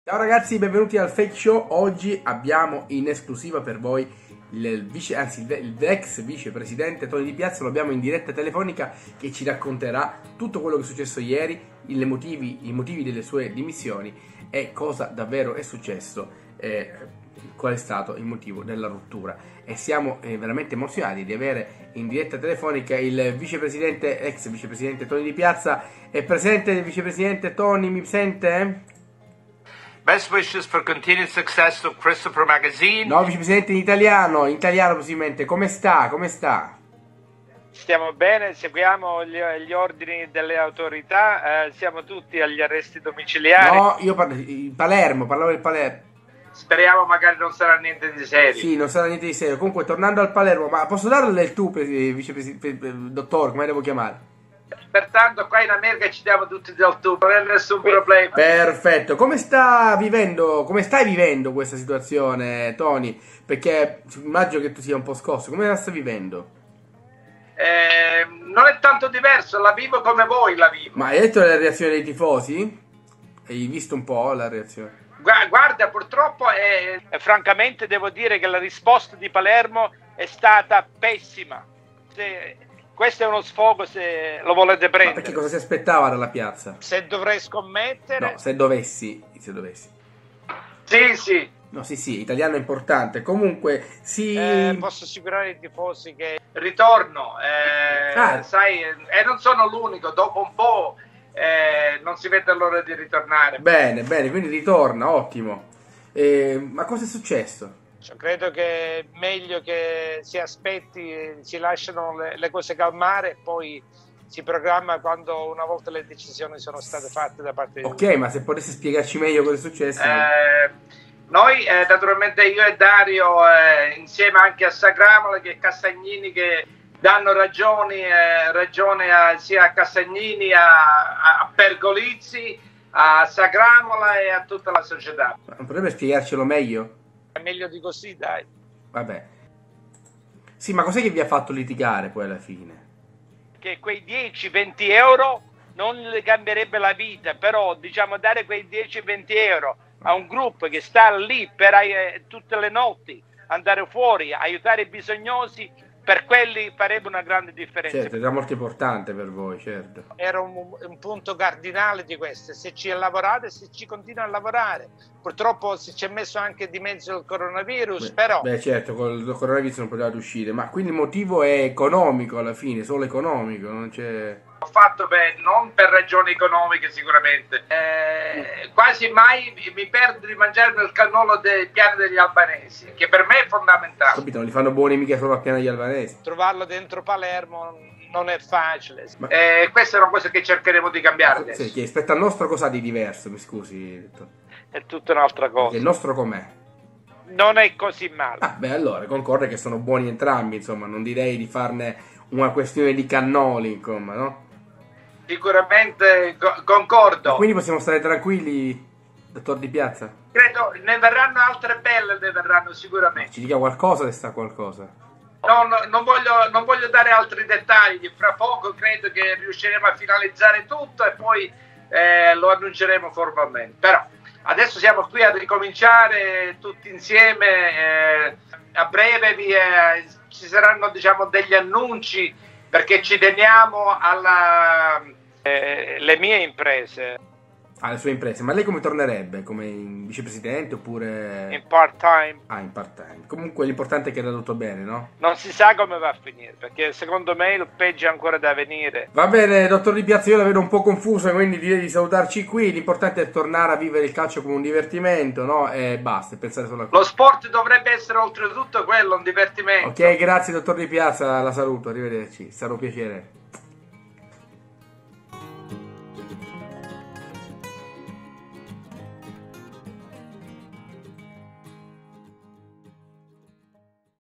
Ciao ragazzi, benvenuti al Fake Show. Oggi abbiamo in esclusiva per voi l'ex vicepresidente Tony Di Piazza. Lo abbiamo in diretta telefonica che ci racconterà tutto quello che è successo ieri, i motivi delle sue dimissioni e cosa davvero è successo, qual è stato il motivo della rottura. E siamo veramente emozionati di avere in diretta telefonica il ex vicepresidente Tony Di Piazza. È presente il vicepresidente Tony? Mi sente? Best wishes for continued success of Christopher Magazine. No, vicepresidente in italiano possibilmente. Come sta? Come sta? Stiamo bene, seguiamo gli ordini delle autorità, siamo tutti agli arresti domiciliari. No, io parlavo del Palermo. Speriamo magari non sarà niente di serio. Sì, non sarà niente di serio. Comunque, tornando al Palermo, ma posso darle il tu, dottor, come devo chiamare? Pertanto qua in America ci diamo tutti del tu, non è nessun problema. Perfetto. Come stai vivendo questa situazione, Tony? Perché immagino che tu sia un po' scosso. Come la stai vivendo? Non è tanto diverso, la vivo come voi la vivo. Ma hai letto la reazione dei tifosi? Hai visto un po' la reazione? Guarda, purtroppo francamente devo dire che la risposta di Palermo è stata pessima. Questo è uno sfogo se lo volete prendere. Ma perché cosa si aspettava dalla piazza? Se dovrei scommettere... No, se dovessi. Sì. No, sì, italiano è importante. Comunque, posso assicurare i tifosi che ritorno, sai, e non sono l'unico, dopo un po' non si vede l'ora di ritornare. Bene, quindi ritorna, ottimo. Ma cosa è successo? Credo che è meglio che si aspetti, si lasciano le cose calmare, poi si programma quando una volta le decisioni sono state fatte da parte di Ok, ma se potessi spiegarci meglio cosa è successo. Noi, naturalmente io e Dario, insieme anche a Sagramola e Castagnini, che danno ragione sia a Castagnini, a Pergolizzi, a Sagramola e a tutta la società. Non potrebbe spiegarcelo meglio? È meglio di così, dai. Vabbè. Sì, ma cos'è che vi ha fatto litigare poi alla fine? Che quei 10-20 euro non le cambierebbe la vita, però diciamo dare quei 10-20 euro a un gruppo che sta lì per tutte le notti, andare fuori, aiutare i bisognosi, per quelli farebbe una grande differenza. Certo, era molto importante per voi, certo. Era un punto cardinale di questo, se ci lavorate, se ci continua a lavorare. Purtroppo si ci è messo anche di mezzo il coronavirus, però... Beh, certo, con il coronavirus non potevate uscire, ma quindi il motivo è economico alla fine, solo economico, non c'è... Ho fatto non per ragioni economiche sicuramente, quasi mai mi perdo di mangiare il cannolo dei piani degli albanesi, che per me è fondamentale. Capito, non li fanno buoni mica solo a piano degli albanesi. Trovarlo dentro Palermo non è facile. Questa è una cosa che cercheremo di cambiare adesso. Sì, rispetto al nostro cosa di diverso, mi scusi? È tutta un'altra cosa. Il nostro com'è? Non è così male. Beh, allora, concordo che sono buoni entrambi, insomma, non direi di farne una questione di cannoli, insomma, no? Sicuramente concordo. Quindi possiamo stare tranquilli, dottor Di Piazza? Credo ne verranno altre belle, ne verranno sicuramente. Ci dica qualcosa se sta qualcosa. No, non voglio dare altri dettagli. Fra poco credo che riusciremo a finalizzare tutto e poi lo annunceremo formalmente. Però adesso siamo qui a ricominciare tutti insieme. A breve ci saranno, diciamo, degli annunci, perché ci teniamo alle mie imprese. Alle sue imprese, ma lei come tornerebbe? Come in vicepresidente oppure... In part-time. In part-time. Comunque l'importante è che era tutto bene, no? Non si sa come va a finire, perché secondo me il peggio è ancora da venire. Va bene, dottor Di Piazza, io la vedo un po' confusa, quindi direi di salutarci qui. L'importante è tornare a vivere il calcio come un divertimento, no? E basta, e pensare solo a questo. Lo sport dovrebbe essere oltretutto quello, un divertimento. Ok, grazie dottor Di Piazza, la saluto, arrivederci, è stato un piacere.